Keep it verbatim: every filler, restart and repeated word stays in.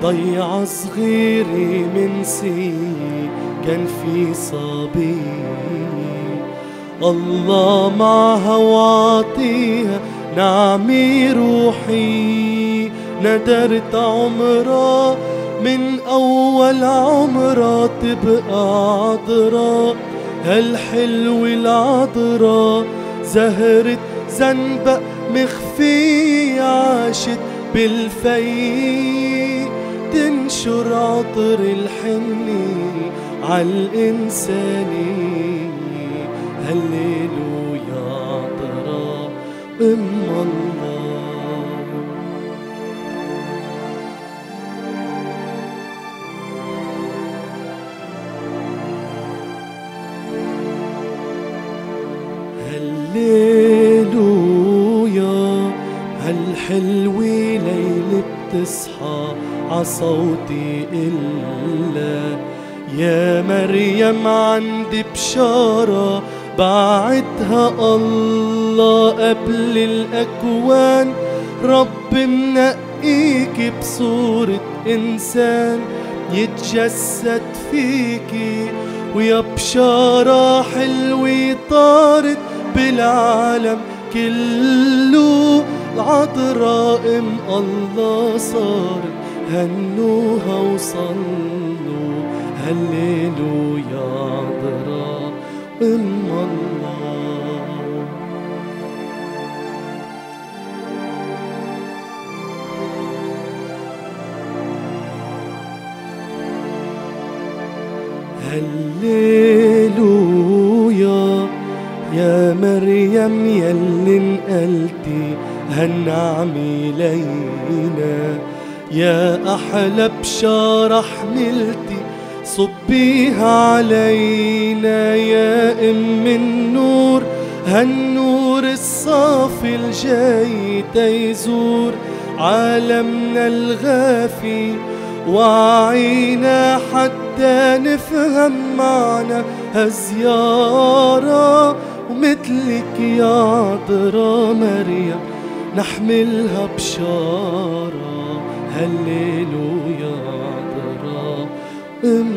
ضيعة صغيرة من سنين كان في صبي، الله معها وعطيها نعمة روحي. ندرت عمرها من أول عمرها تبقى عذرا، هالحلو العذرا زهرة زنبق مخفي عاشت بالفي، تنشر عطر الحني عالإنساني. هللويا عطرة أم الله. هللويا هالحلوة ليلة بتصحى عصوتي إلا، يا مريم عندي بشارة بعتها الله قبل الأكوان. رب منقيك بصورة إنسان يتجسد فيكي، ويا بشارة حلوة طارت بالعالم كله. العذراء ام الله صارت هنوها وصلوا، هللويا عذراء ام الله. هللويا يا مريم يلي انقلتي هالنعمة لينا، يا أحلى بشارة حملتي صبيها علينا. يا أم النور هالنور الصافي الجاي تيزور عالمنا الغافي، وعينا حتى نفهم معنا هالزيارة. ومثلك يا عذراء مريم نحملها بشارة، هللويا عذراء ام